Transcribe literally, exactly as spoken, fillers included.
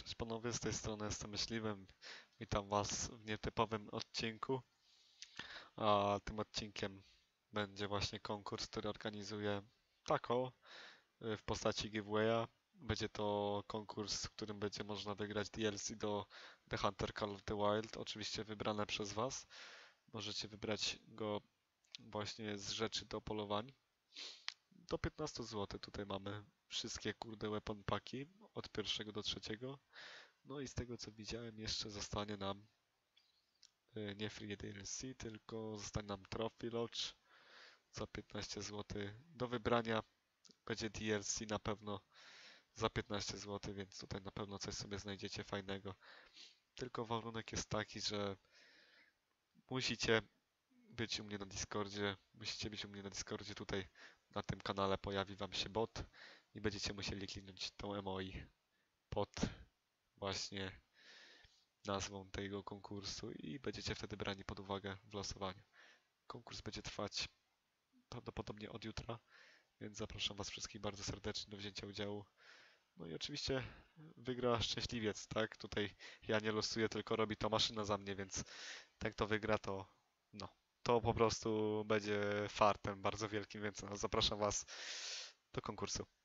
Cześć panowie, z tej strony jestem Myśliwym. Witam was w nietypowym odcinku. A tym odcinkiem będzie właśnie konkurs, który organizuje Taco y, w postaci giveawaya. Będzie to konkurs, w którym będzie można wygrać D L C do The Hunter Call of the Wild, oczywiście wybrane przez was. Możecie wybrać go właśnie z rzeczy do polowań. Do piętnaście złotych tutaj mamy wszystkie kurde weapon paki od pierwszego do trzeciego. No i z tego co widziałem jeszcze zostanie nam y, nie free D L C, tylko zostanie nam Trophy Lodge za piętnaście złotych. Do wybrania będzie D L C na pewno za piętnaście złotych, więc tutaj na pewno coś sobie znajdziecie fajnego. Tylko warunek jest taki, że musicie być u mnie na Discordzie. Musicie być u mnie na Discordzie. Tutaj na tym kanale pojawi wam się bot i będziecie musieli kliknąć tą emoi pod właśnie nazwą tego konkursu i będziecie wtedy brani pod uwagę w losowaniu. Konkurs będzie trwać prawdopodobnie od jutra, więc zapraszam was wszystkich bardzo serdecznie do wzięcia udziału. No i oczywiście wygra szczęśliwiec, tak? Tutaj ja nie losuję, tylko robi to maszyna za mnie, więc ten kto wygra to no, to po prostu będzie fartem bardzo wielkim, więc no, zapraszam was do konkursu.